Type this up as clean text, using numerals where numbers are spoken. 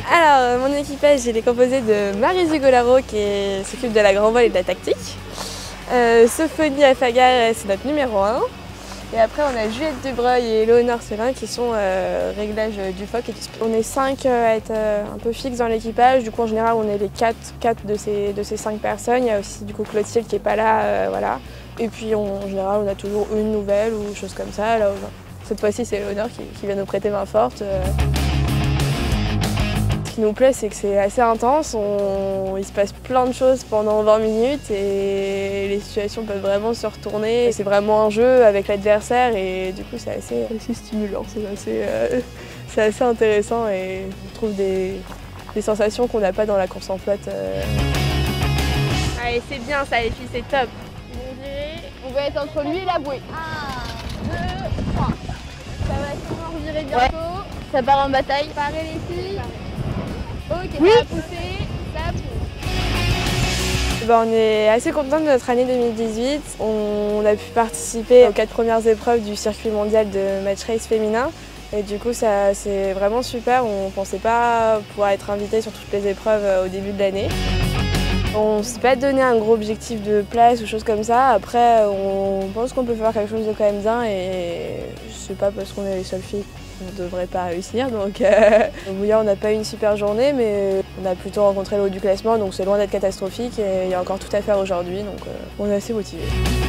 Alors, mon équipage, il est composé de Marie Zugolaro qui s'occupe de la grand vol et de la tactique. Sophonie Afagar, c'est notre numéro 1. Et après, on a Juliette Dubreuil et Léonore Selin qui sont réglage du phoque et du speed. On est 5 à être un peu fixes dans l'équipage. Du coup, en général, on est les 4 de ces 5 personnes. Il y a aussi du coup Clotilde qui n'est pas là, voilà. Et puis, en général, on a toujours une nouvelle ou chose comme ça. Là, cette fois-ci, c'est Léonore qui vient nous prêter main forte. Ce qui nous plaît, c'est que c'est assez intense, il se passe plein de choses pendant 20 minutes et les situations peuvent vraiment se retourner. C'est vraiment un jeu avec l'adversaire et du coup c'est assez stimulant, c'est assez intéressant et on trouve des sensations qu'on n'a pas dans la course en flotte. Allez, c'est bien ça les filles, c'est top. On va être entre lui et la bouée. 1, 2, 3. Ça va sûrement revirer bientôt. Ouais. Ça part en bataille. Parez les filles. Ok, oui. Ça a poussé, ça pousse. On est assez contents de notre année 2018. On a pu participer aux 4 premières épreuves du circuit mondial de match race féminin. Et du coup, c'est vraiment super. On ne pensait pas pouvoir être invité sur toutes les épreuves au début de l'année. On ne s'est pas donné un gros objectif de place ou choses comme ça. Après, on pense qu'on peut faire quelque chose de quand même bien et c'est pas parce qu'on est les seules filles qu'on ne devrait pas réussir. Donc, au Bouillard, on n'a pas eu une super journée, mais on a plutôt rencontré le haut du classement, donc c'est loin d'être catastrophique et il y a encore tout à faire aujourd'hui, donc on est assez motivés.